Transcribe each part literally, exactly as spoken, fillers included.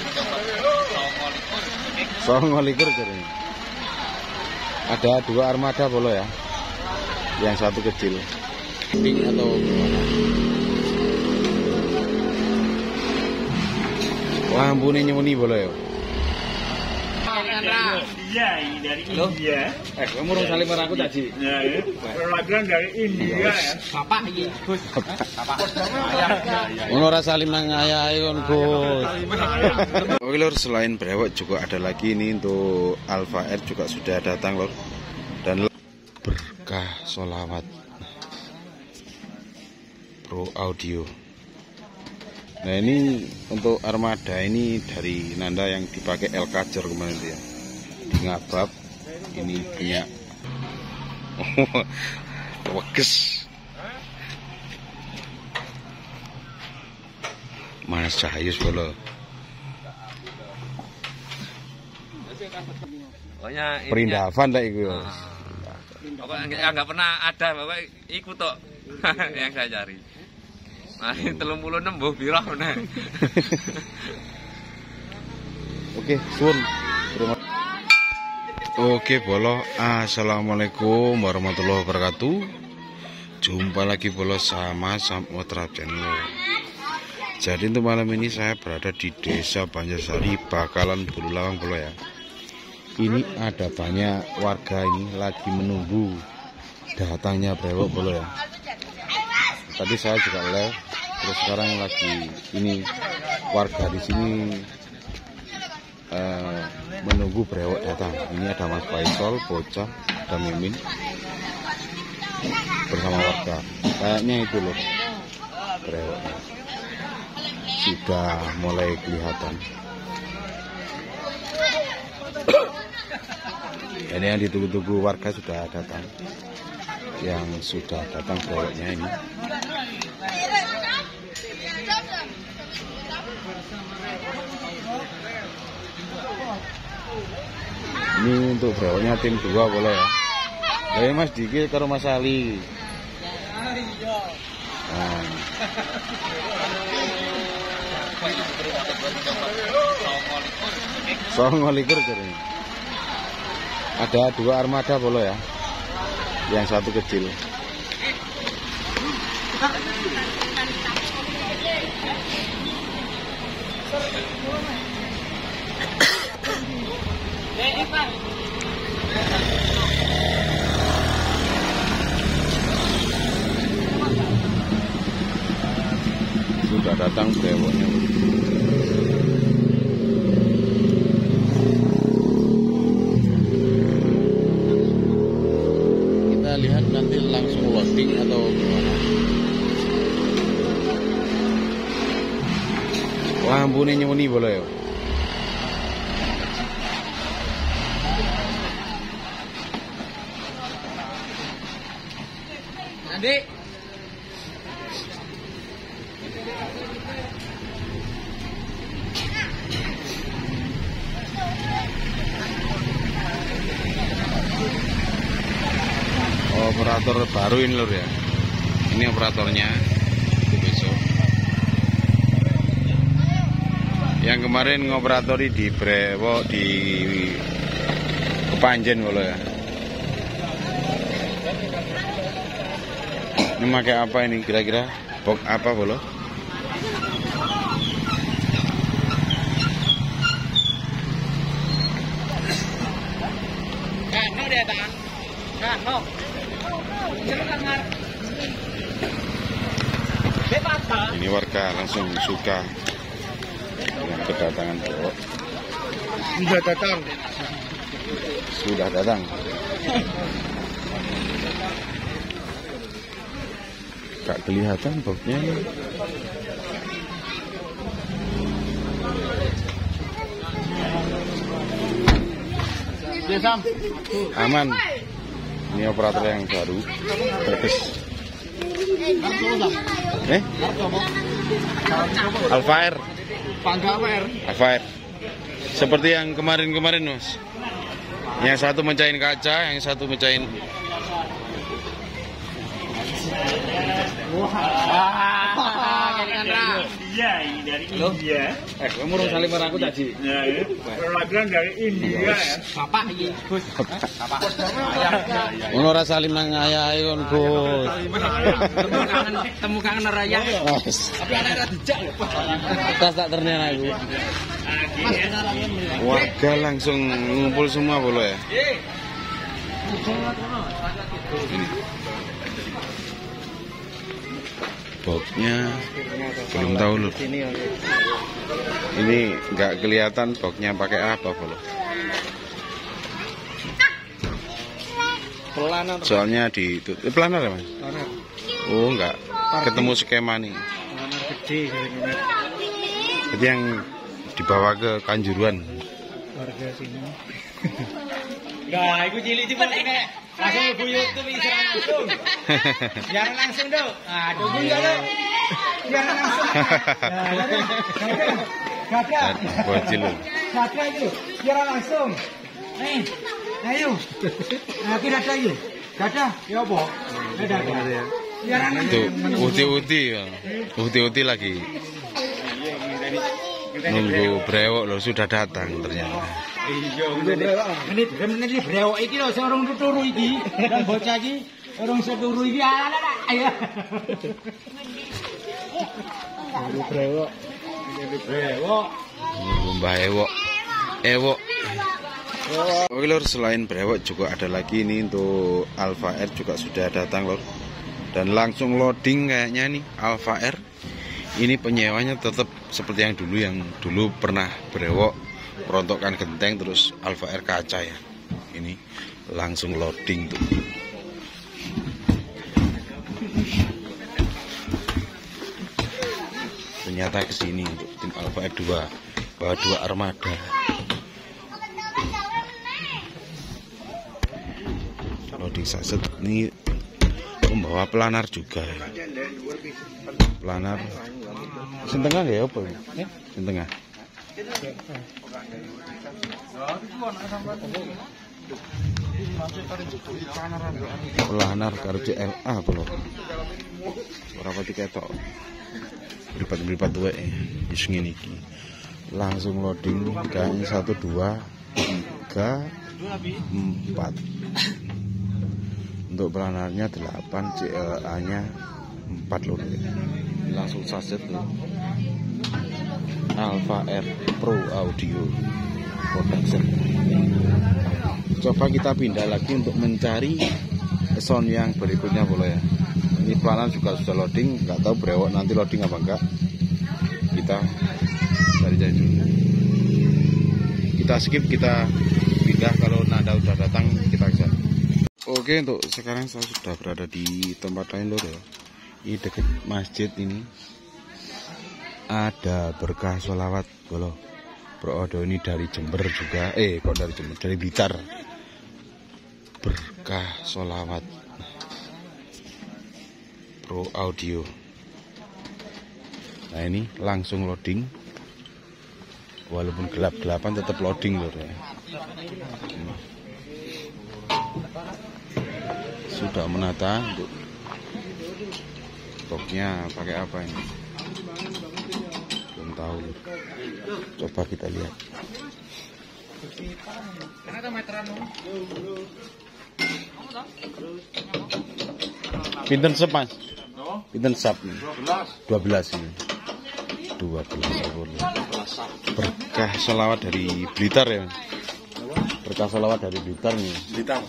Songo likur jadi. Ada dua armada bolo ya. Yang satu kecil. Pink atau gimana? Lampu ini nyemuni bolo ya. India dari India. Eh, kamu mau saling meraku tadi. Ya, ya. Perwakilan dari India ya. Bapak iki, Gus. Bapak. Ono ora saling nang ayahe kon, Gus. Oke lor, selain brewok juga ada lagi ini untuk Alfa R juga sudah datang lor. Dan berkah sholawat Pro Audio. Nah ini untuk armada ini dari Nanda yang dipakai El Kajar kemarin itu ya. Di ngabab ini punya weges Mas Cahayus bolo. Pokoknya Perindavan lah itu. Pokoknya nggak pernah ada, pokoknya ikut tok yang saya cari. Nah, telung puluh enam buh birah nah. Oke, sun. Oke, bolo. Assalamualaikum warahmatullahi wabarakatuh. Jumpa lagi bolo sama Samudra Channel. Jadi untuk malam ini saya berada di Desa Banjarsari, Bakalan Bululawang bolo ya. Ini ada banyak warga ini lagi menunggu datangnya brewok bolo ya. Tadi saya juga live, terus sekarang lagi ini warga di sini uh, menunggu brewok datang. Ini ada Mas Faisal, Bocah, ada Mimin bersama warga. Kayaknya itu loh brewoknya sudah mulai kelihatan. Ini yang ditunggu-tunggu warga sudah datang. Yang sudah datang brewoknya ini. Ini untuk brewoknya tim dua boleh ya. Dari Mas Diki karo Mas Ali. Nah. Songo likur jadi. Ada dua armada bolo ya. Yang satu kecil. Sudah datang brewoknya. Kita lihat nanti langsung loading atau gimana. Lampu ini nyemuni boleh ya. Nanti operator baru ini lor ya. Ini operatornya itu besok. Yang kemarin ngoperatori di Brewok di Kepanjen bolo ya. Ini pakai apa ini kira-kira? Box apa bolo? Kano dia tan. Kano. Ini warga langsung suka dengan kedatangan brewok. Sudah datang. Sudah datang. Gak kelihatan boxnya. Aman. Ini operator yang baru. Bagus. Eh? Alfa R. Alfa R. Seperti yang kemarin-kemarin, Mas. Yang satu mecahin kaca, yang satu mecahin. Wah, India, ini dari India. Eh, kamu urung saling marang aku tadi. Nah, ini perwakilan dari India ya. Bapak iki, Gus. Bapak. Ngono ora salim nang ayahe kon, Gus. Temu kangen, temu kangen raya. Wes. Tapi ana ora dijak lho. Tas tak ternen aku. Warga langsung ngumpul semua bolo ya. Boxnya belum tahu loh. Ini nggak kelihatan boxnya pakai apa bolo. Pelanar. Soalnya di itu eh, pelanar ya mas? Pelanar. Oh nggak ketemu skema nih. Pelanar gede. Jadi yang dibawa ke Kanjuruhan. Warga sini. Nah, iku cilik-cilik nek langsung ibu YouTube iki serang langsung. Biar langsung dong. Nah, tunggu ya lo. Biar langsung. Gagah. Bocil loh. Gagah itu. Biar langsung. Nih. Ayo. Nah, kira ada yuk. Gagah. Ya apa? Ada. Biar Tuh, uti-uti ya. Uti-uti lagi. Nunggu brewok loh, sudah datang ternyata. Menit menit brewok iki lho sing urung turu iki. Dan bocah iki urung turu iki. Ayo. Brewok. Brewok. Mbah Ewok. Ewok. Oke lor, selain brewok juga ada lagi ini untuk Alfa R juga sudah datang lor. Dan langsung loading kayaknya nih Alfa R. Ini penyewanya tetap seperti yang dulu yang dulu pernah brewok, perontokan genteng terus Alfa R kaca ya. Ini langsung loading tuh. Ternyata kesini untuk tim Alfa R dua bawa dua armada. Loading saset ini membawa pelanar juga ya. Pelanar sing tengah ya apa ya? Sing tengah. Pelanar karo C L A belum. Ora pati ketok. Beripat-beripat duwe wis ngene iki. Langsung loading kayaknya satu dua tiga empat. Untuk pelanarnya delapan, C L A-nya empat loh. Langsung saset tuh. Alfa R Pro Audio Production. Coba kita pindah lagi untuk mencari sound yang berikutnya boleh ya. Ini pelanar juga sudah loading, nggak tahu brewok nanti loading apa enggak. Kita cari-cari dulu. Kita skip, kita pindah kalau nada udah datang kita kejar. Oke, untuk sekarang saya sudah berada di tempat lain loh ya. Ini dekat masjid ini ada berkah sholawat bolo. Bro Odo ini dari Jember juga. Eh kok dari Jember? Dari Blitar. Berkah sholawat Pro Audio. Nah ini langsung loading. Walaupun gelap-gelapan tetap loading loh ya. Ini. Sudah menata untuk boxnya pakai apa ini belum tahu, coba kita lihat. Pinten sep mas? Pinten sap nih? dua belas ini. dua belas berkah sholawat dari Blitar ya. Berkah sholawat dari Blitar nih. Blitar.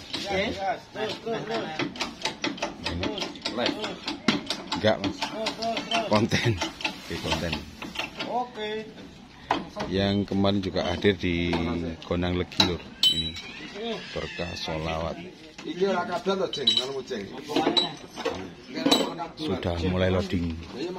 Enggak mas, konten, oke konten. Oke. Yang kemarin juga hadir di Gondang Legi lur, ini berkah sholawat. Sudah mulai loading.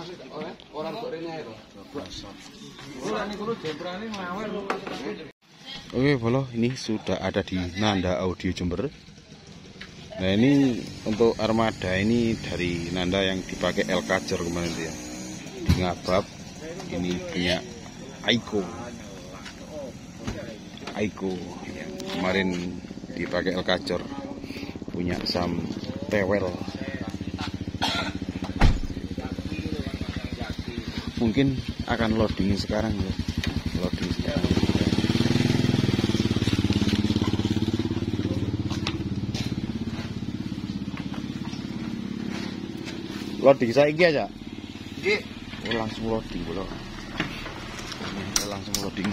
Oke bolo, ini sudah ada di Nanda Audio Jember. Nah ini untuk armada ini dari Nanda yang dipakai El Kacer kemarin itu ya. Di Ngabab ini punya Aiko. Aiko yang kemarin dipakai El Kacer, punya Sam Tewel. mungkin akan loading sekarang ya. Loading sekarang. Loading saiki aja. Nggih. Oh, langsung loading kula. Kita langsung loading.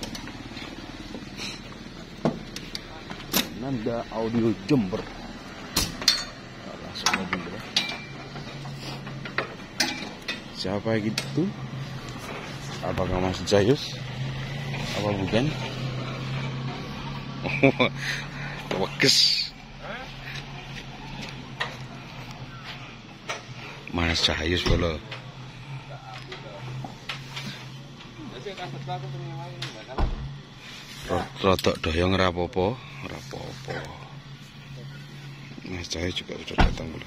Nanda Audio Jember. Nah, langsung loading bro. Siapa gitu? Apakah Mas Jayus? Apa bukan? Oh, weges. Mas Jayus bolo. Rodok doyong rapopo, rapopo. Mas Jayus juga sudah datang belum?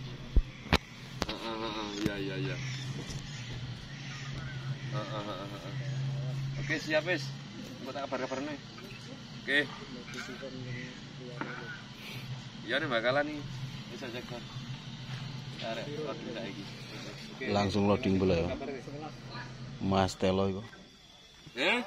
Iya iya iya. Oke siap wis. Engko tak kabar-kabarne. Oke. Iya nih bakalan nih. Bisa cek kan. Arek loading saiki. Langsung loading bola ya. Mas Telo iku. Ya?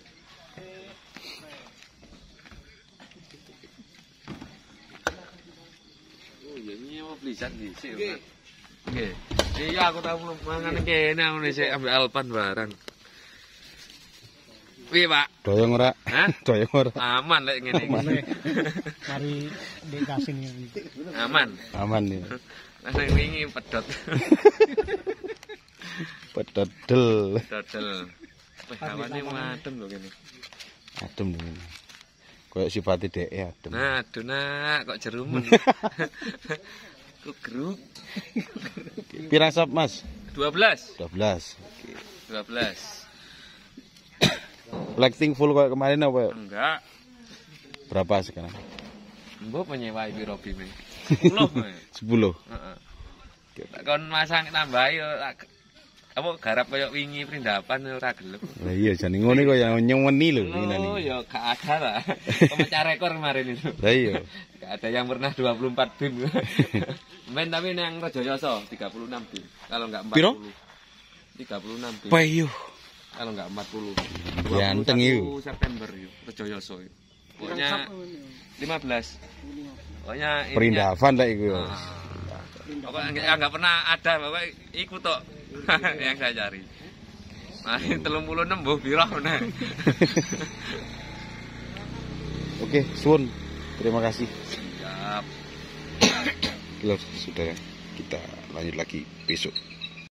Oh, ya ini mau belisan dhisik. Nggih. Nggih. Iya aku tahu mangan kene aku sik ambil Alpan barang. Piye, Pak? Doyong ora? Hah? Doyong ora? Aman lek ngene iki. Mari dikasih ini. Aman. Aman nih. Nang wingi pedot. Pedot del. Dodol. Wah, kawane adem lho kene. Adem nih. Kayak sifate dhek adem. Nah, aduh nak kok jerumen. Kok geruk. Pirang sop, Mas? dua belas. dua belas. Oke. dua belas. Lighting full kayak kemarin apa? Enggak. Berapa sekarang? Mbok penyewa biro bime. sepuluh. sepuluh. Heeh. Tak kon masang tambahi yo apa garap koyo wingi prindapan ora gelem. Lah iya jane ngene kok ya nyemeni lho Oh, ya gak ada lah. Pemecah rekor kemarin itu. Lah iya. Gak ada yang pernah dua puluh empat bim. Main tapi yang Rejoyoso tiga puluh enam bim. Kalau enggak empat puluh. Piro? tiga puluh enam bim. Payuh. Kalau enggak empat puluh. Ganteng itu. September yuk, Rejoyoso yuk. Pokoknya lima belas. Pokoknya ini. Perindavan lah iku. Ah. Pokoknya enggak, enggak pernah ada, pokoknya ikut tok yang saya cari. Mari telung puluh enam mbuh piro nah. Oke, suwun. Terima kasih. Siap. Oke, sudah kita lanjut lagi besok.